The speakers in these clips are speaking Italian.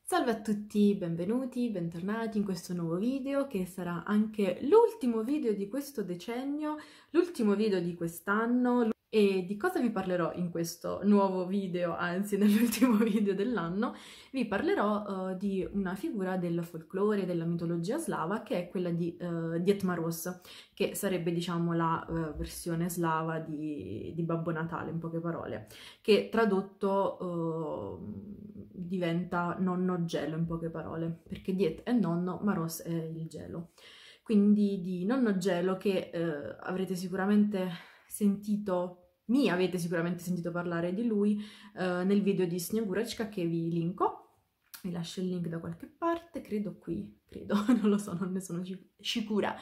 Salve a tutti, benvenuti, bentornati in questo nuovo video che sarà anche l'ultimo video di questo decennio, l'ultimo video di quest'anno. E di cosa vi parlerò in questo nuovo video, anzi nell'ultimo video dell'anno? Vi parlerò di una figura del folklore, della mitologia slava, che è quella di Djed Mороz, che sarebbe, diciamo, la versione slava di Babbo Natale, in poche parole, che tradotto diventa nonno gelo, in poche parole, perché Djed è nonno, Moroz è il gelo. Quindi di nonno gelo che avrete sicuramente mi avete sicuramente sentito parlare di lui nel video di Snegurecka che vi linko. Vi lascio il link da qualche parte, credo qui, non lo so, non ne sono sicura,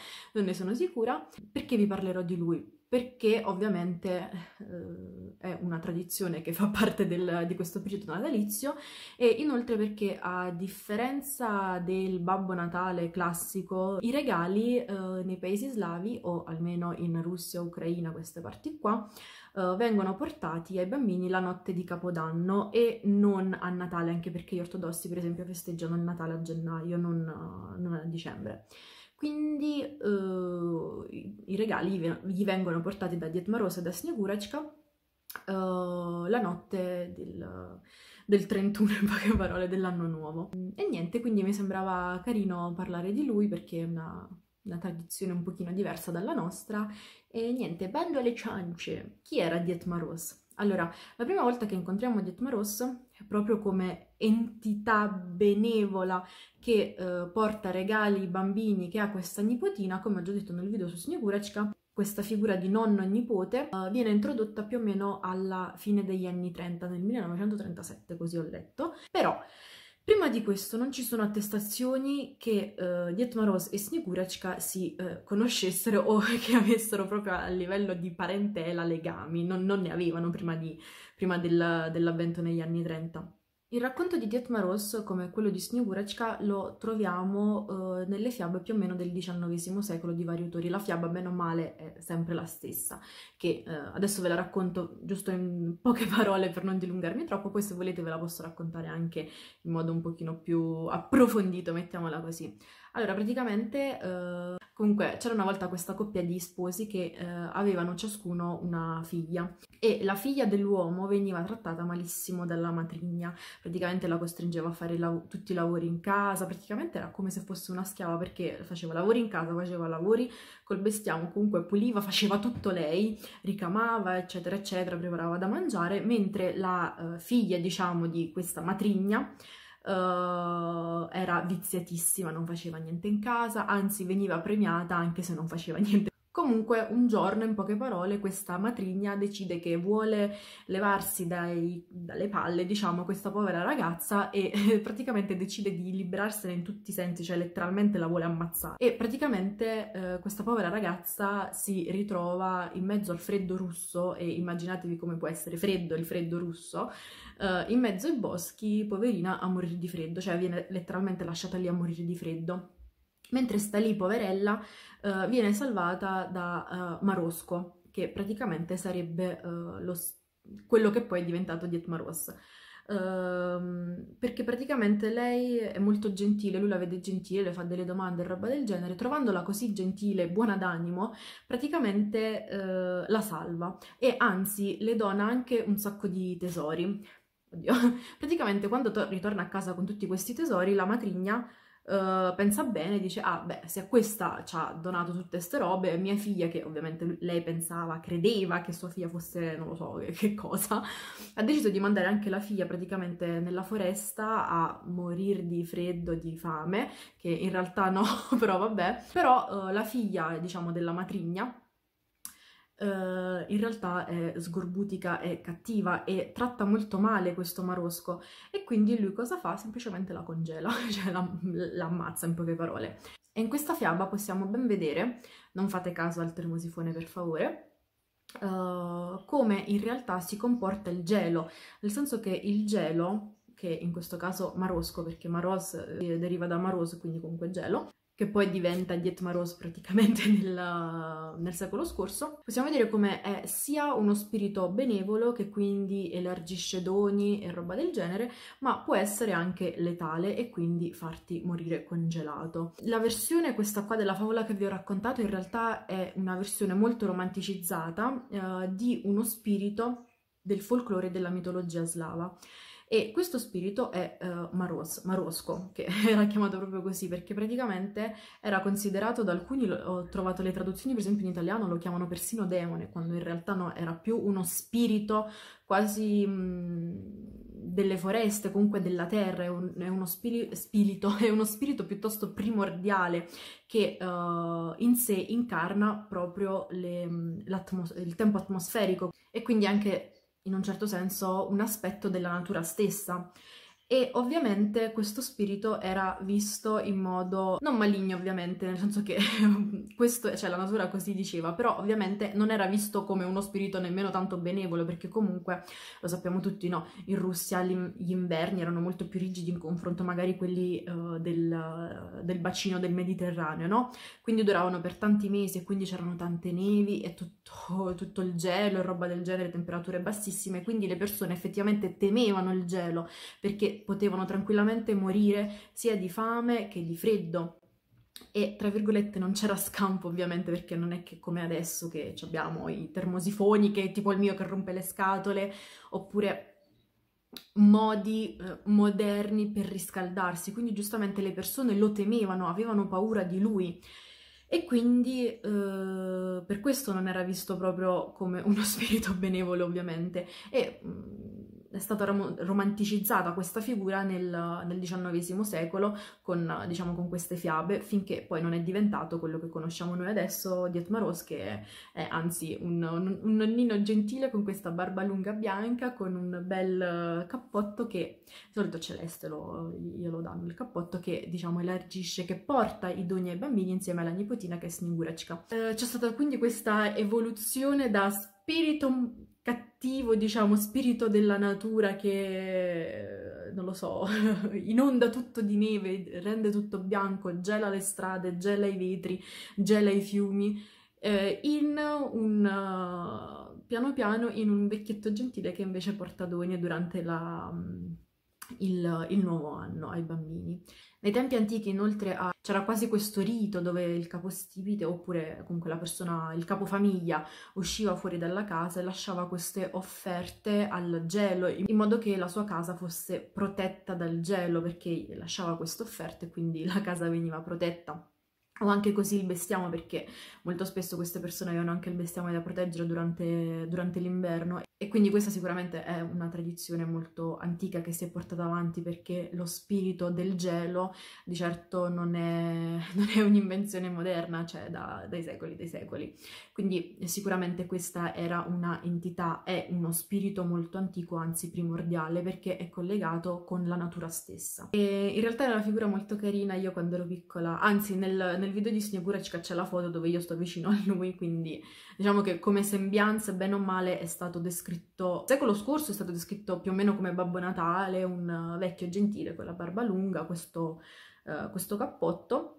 Perché vi parlerò di lui? Perché ovviamente è una tradizione che fa parte di questo periodo natalizio e inoltre perché a differenza del Babbo Natale classico, i regali nei paesi slavi, o almeno in Russia, Ucraina, queste parti qua, vengono portati ai bambini la notte di Capodanno e non a Natale, anche perché gli ortodossi per esempio festeggiano il Natale a gennaio, non a dicembre. Quindi i regali gli vengono portati da Djed Moroz e da Snegurecka la notte del 31, in poche parole, dell'anno nuovo. E niente, quindi mi sembrava carino parlare di lui perché è una tradizione un pochino diversa dalla nostra. E niente, bando alle ciance. Chi era Djed Moroz? Allora, la prima volta che incontriamo Djed Moroz, proprio come entità benevola che porta regali ai bambini, che ha questa nipotina, come ho già detto nel video su Snegurecka, questa figura di nonno e nipote viene introdotta più o meno alla fine degli anni 30, nel 1937, così ho letto. Però prima di questo non ci sono attestazioni che Djed Moroz e Snegurecka si conoscessero o che avessero proprio a livello di parentela legami, non ne avevano prima dell'avvento negli anni 30. Il racconto di Djed Moroz, come quello di Snegurecka, lo troviamo nelle fiabe più o meno del XIX secolo di vari autori. La fiaba, bene o male, è sempre la stessa, che adesso ve la racconto giusto in poche parole per non dilungarmi troppo, poi se volete ve la posso raccontare anche in modo un pochino più approfondito, mettiamola così. Allora, praticamente, comunque, c'era una volta questa coppia di sposi che avevano ciascuno una figlia e la figlia dell'uomo veniva trattata malissimo dalla matrigna, praticamente la costringeva a fare tutti i lavori in casa, praticamente era come se fosse una schiava perché faceva lavori in casa, faceva lavori col bestiame, comunque puliva, faceva tutto lei, ricamava, eccetera, eccetera, preparava da mangiare, mentre la figlia, diciamo, di questa matrigna era viziatissima, non faceva niente in casa, anzi veniva premiata anche se non faceva niente. Comunque un giorno, in poche parole, questa matrigna decide che vuole levarsi dalle palle, diciamo, questa povera ragazza e praticamente decide di liberarsene in tutti i sensi, cioè letteralmente la vuole ammazzare. E praticamente questa povera ragazza si ritrova in mezzo al freddo russo, e immaginatevi come può essere freddo il freddo russo, in mezzo ai boschi, poverina, a morire di freddo, cioè viene letteralmente lasciata lì a morire di freddo. Mentre sta lì, poverella, viene salvata da Marosco, che praticamente sarebbe quello che poi è diventato Djed Moroz. Perché praticamente lei è molto gentile, lui la vede gentile, le fa delle domande e roba del genere, trovandola così gentile e buona d'animo, praticamente la salva e anzi le dona anche un sacco di tesori. Oddio. Praticamente quando ritorna a casa con tutti questi tesori, la matrigna pensa bene e dice: ah beh, se a questa ci ha donato tutte ste robe, mia figlia, che ovviamente lei credeva che sua figlia fosse, non lo so che cosa, ha deciso di mandare anche la figlia praticamente nella foresta a morire di freddo, di fame, che in realtà no, però vabbè. Però la figlia, diciamo, della matrigna in realtà è sgorbutica e cattiva e tratta molto male questo Marosco, e quindi lui cosa fa? Semplicemente la congela, cioè la ammazza, in poche parole. E in questa fiaba possiamo ben vedere, non fate caso al termosifone per favore, come in realtà si comporta il gelo, nel senso che il gelo, che in questo caso Marosco, perché Moroz deriva da Maroz, quindi comunque gelo, che poi diventa Dietmaros praticamente nel secolo scorso, possiamo vedere come è sia uno spirito benevolo che quindi elargisce doni e roba del genere, ma può essere anche letale e quindi farti morire congelato. La versione questa qua della favola che vi ho raccontato in realtà è una versione molto romanticizzata di uno spirito del folklore della mitologia slava. E questo spirito è Marosko, che era chiamato proprio così perché praticamente era considerato da alcuni, ho trovato le traduzioni per esempio in italiano, lo chiamano persino demone, quando in realtà no, era più uno spirito quasi delle foreste, comunque della terra, è uno spirito, è uno spirito piuttosto primordiale che in sé incarna proprio il tempo atmosferico e quindi anche in un certo senso un aspetto della natura stessa. E ovviamente questo spirito era visto in modo non maligno, ovviamente, nel senso che questo, cioè la natura così diceva, però ovviamente non era visto come uno spirito nemmeno tanto benevolo, perché comunque, lo sappiamo tutti, no? In Russia gli inverni erano molto più rigidi in confronto magari a quelli del bacino del Mediterraneo, no? Quindi duravano per tanti mesi e quindi c'erano tante nevi e tutto il gelo e roba del genere, temperature bassissime, quindi le persone effettivamente temevano il gelo, perché potevano tranquillamente morire sia di fame che di freddo. E tra virgolette non c'era scampo ovviamente, perché non è che come adesso che abbiamo i termosifoni, che tipo il mio che rompe le scatole, oppure modi moderni per riscaldarsi, quindi giustamente le persone lo temevano, avevano paura di lui. E quindi per questo non era visto proprio come uno spirito benevolo, ovviamente. E è stata romanticizzata questa figura nel XIX secolo con, diciamo, con queste fiabe, finché poi non è diventato quello che conosciamo noi adesso, Dietmaros, che è anzi un nonnino gentile con questa barba lunga bianca, con un bel cappotto che, di solito celeste glielo danno il cappotto, che diciamo elargisce, che porta i doni ai bambini insieme alla nipotina che è Snegurachka. C'è stata quindi questa evoluzione da spirito cattivo, diciamo, spirito della natura che, non lo so, inonda tutto di neve, rende tutto bianco, gela le strade, gela i vetri, gela i fiumi, piano piano in un vecchietto gentile che invece porta doni durante il nuovo anno ai bambini. Nei tempi antichi inoltre c'era quasi questo rito dove il capostipite, oppure comunque il capofamiglia, usciva fuori dalla casa e lasciava queste offerte al gelo, in modo che la sua casa fosse protetta dal gelo, perché lasciava queste offerte e quindi la casa veniva protetta. O anche così il bestiame, perché molto spesso queste persone avevano anche il bestiame da proteggere durante l'inverno, e quindi questa sicuramente è una tradizione molto antica che si è portata avanti, perché lo spirito del gelo di certo non è un'invenzione moderna, cioè dai secoli dei secoli. Quindi sicuramente questa era una entità, è uno spirito molto antico, anzi primordiale, perché è collegato con la natura stessa. E in realtà è una figura molto carina. Io quando ero piccola, anzi nel video di Snegurachka c'è la foto dove io sto vicino a lui, quindi diciamo che come sembianza, bene o male, è stato descritto, il secolo scorso è stato descritto più o meno come Babbo Natale, un vecchio gentile con la barba lunga, questo cappotto,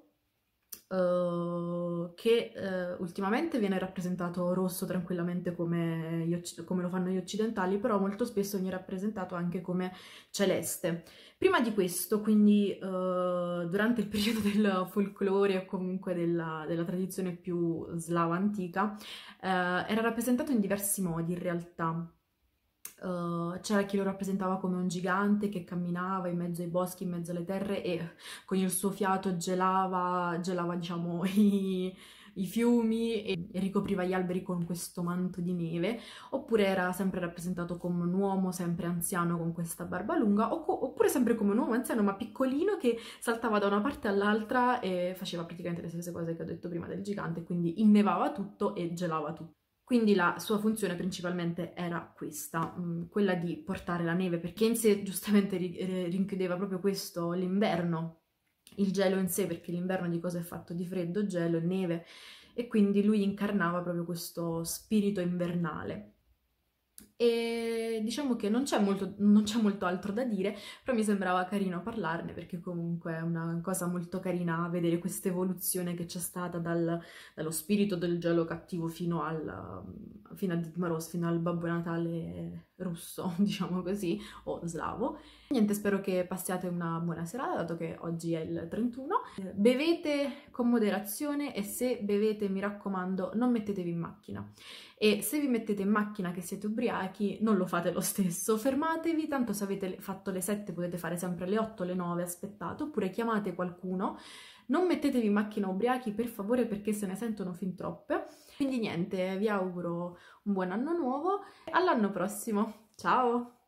che ultimamente viene rappresentato rosso tranquillamente come lo fanno gli occidentali, però molto spesso viene rappresentato anche come celeste. Prima di questo, quindi durante il periodo del folklore o comunque della tradizione più slava antica, era rappresentato in diversi modi in realtà. C'era chi lo rappresentava come un gigante che camminava in mezzo ai boschi, in mezzo alle terre, e con il suo fiato gelava diciamo, i fiumi e ricopriva gli alberi con questo manto di neve. Oppure era sempre rappresentato come un uomo sempre anziano con questa barba lunga, oppure sempre come un uomo anziano ma piccolino che saltava da una parte all'altra e faceva praticamente le stesse cose che ho detto prima del gigante, quindi innevava tutto e gelava tutto. Quindi la sua funzione principalmente era questa, quella di portare la neve, perché in sé giustamente rinchiudeva proprio questo, l'inverno, il gelo in sé, perché l'inverno di cosa è fatto? Di freddo, gelo e neve, e quindi lui incarnava proprio questo spirito invernale. E diciamo che non c'è molto altro da dire, però mi sembrava carino parlarne perché comunque è una cosa molto carina vedere questa evoluzione che c'è stata dallo spirito del gelo cattivo fino a Didmaros, fino al Babbo Natale russo, diciamo così, o slavo. Niente, spero che passiate una buona serata, dato che oggi è il 31. Bevete con moderazione e se bevete, mi raccomando, non mettetevi in macchina. E se vi mettete in macchina che siete ubriachi, non lo fate lo stesso, fermatevi, tanto se avete fatto le 7 potete fare sempre le 8, le 9, aspettate, oppure chiamate qualcuno, non mettetevi in macchina ubriachi per favore perché se ne sentono fin troppe. Quindi niente, vi auguro un buon anno nuovo e all'anno prossimo, ciao!